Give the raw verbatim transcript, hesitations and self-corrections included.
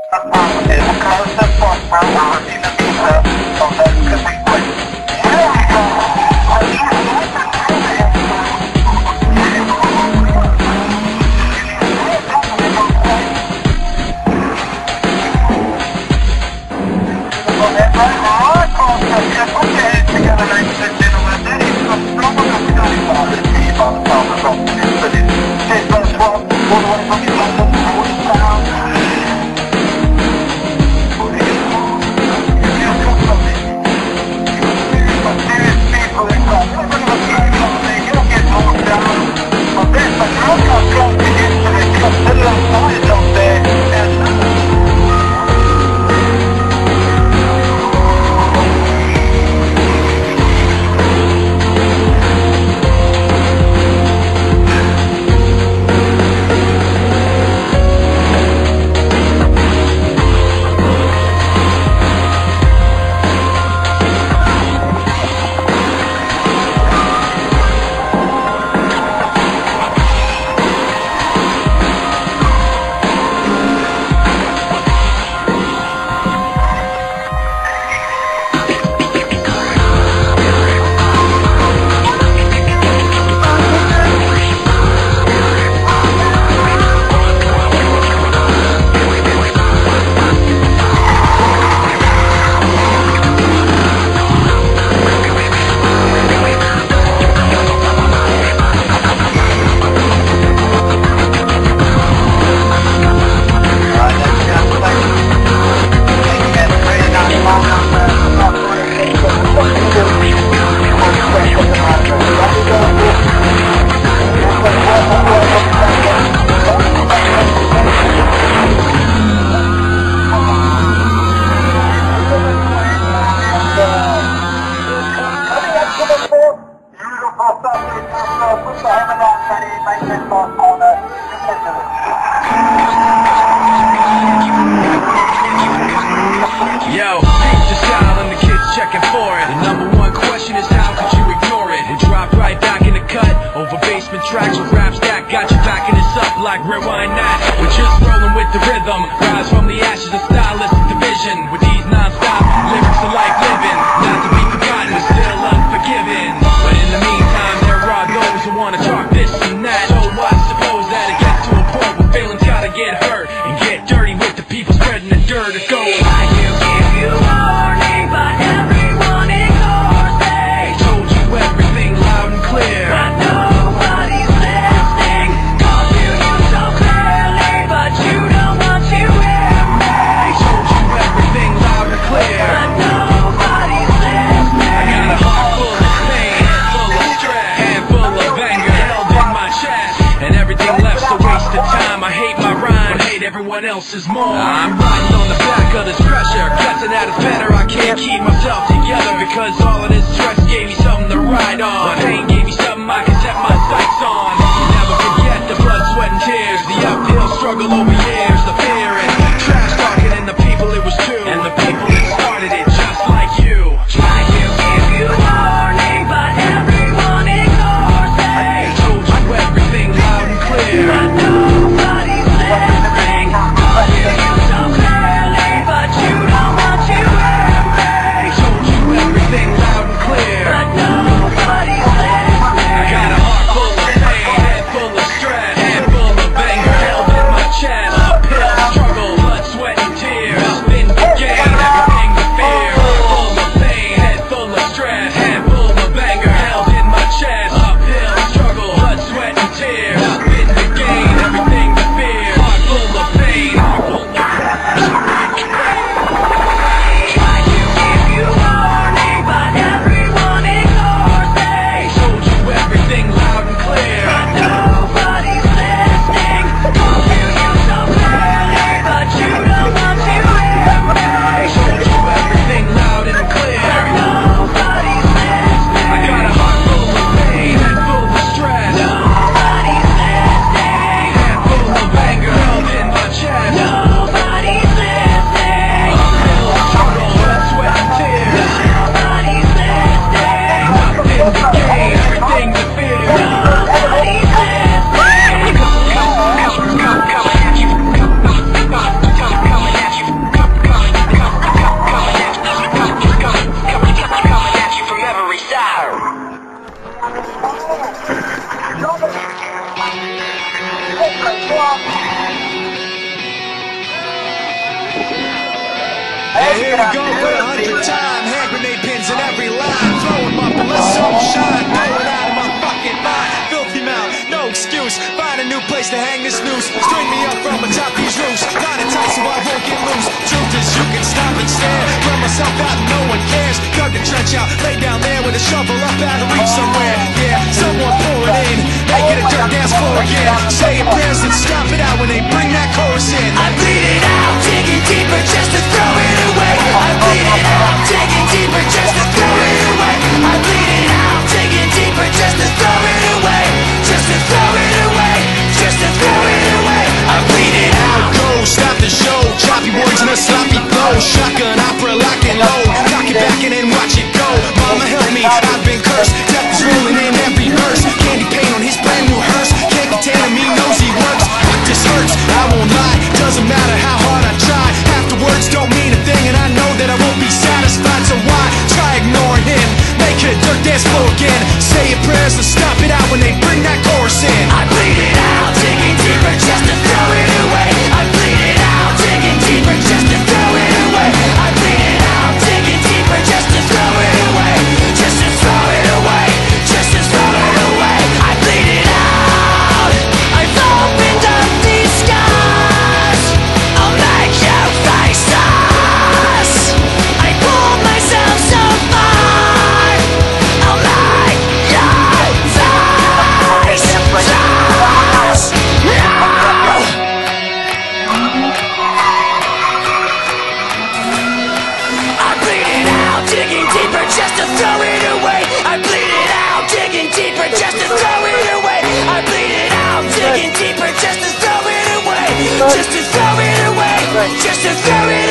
Yo, peep the style and the kids checking for it. The number one question is how could you ignore it? We drop right back in the cut, over basement tracks with rap stack. Got you backing us up like rewind that. We're just rolling with the rhythm. Rise from the ashes of stylistic division. With these non-stop lyrics of life living. Not to be forgotten, but still unforgiven. But in the meantime, there are those who wanna talk this and that. So I suppose that it gets to a point where feelings gotta get hurt and get dirty with the people spreading the dirt of gold. You warning, but everyone ignores me. Told you everything loud and clear, But nobody's listening. Called you you so clearly, but you don't want to hear me. told you everything loud and clear. But nobody's listening. I got a heart full of pain, head full of stress, hand full of anger held in my chest, and everything left's a waste of time. I hate my rhyme, hate everyone else's more. I'm riding on the back of this pressure, guessing that it's better. I can't keep myself together because all of this stress gave me something to ride on. My pain gave me something I can set my sights on. Never forget the blood, sweat, and tears, the uphill struggle over years, the fear and trash talking, and the people it was to, and the people that started it just like you. Try to give you warning, but everyone ignores me. Told you everything loud and clear. But nobody's listening. Called you you so clearly, but you don't want to hear me. Told you everything loud and clear. But nobody's listening. I got a heart full of pain, head full of stress, hand full of anger held in my chest. And here we go for the hundredth time. Hand grenade pins in every line. Throw them up and let some shine. Blowing out of my fucking mind. Filthy mouth, no excuse. Find a new place to hang this noose. String me up from atop these roofs. Find it tight so I won't get loose. Truth is you can stop and stare. Run myself out and no one cares. Dug the trench out, lay down there with a shovel up out of reach somewhere. Yeah, someone pour it in. Make it a dirt dance floor again. Say your prayers and stop it out when they bring that chorus in. I bleed it out, digging deeper just to throw it away. I bleed it out, digging deeper just to throw it away. I bleed it out, digging deeper just to throw it away. Just to throw it away, just to throw it away. I bleed it out. Go, stop the show. Choppy words and a sloppy flow. Shotgun opera, lock and load. Lock it back and then watch it go. Mama help me, I've been cursed. Death is rolling in every verse. Candy paint on his brand new hearse. Can't contain him, he knows he works. This hurts, I won't lie. Doesn't matter how hard I try. Half the words don't mean a thing, and I know that I won't be satisfied. So why try ignoring him? Make it a dirt dance floor again. Say your prayers and stop it out when they bring that chorus in. I bleed it out, digging deeper just to throw it away. I bleed it out, digging deeper just to throw it away. I bleed it out, digging deeper just to throw it away. Just to throw it away, just to throw it away. I bleed it out. I've opened up these skies. I'll make you face us. I pulled myself so far. I'll make you face us. I bleed it out, digging deeper just to throw it away. I bleed it out, digging deeper just to throw it away. I bleed it out, digging deeper just to throw it away. Just to throw it away, just to throw it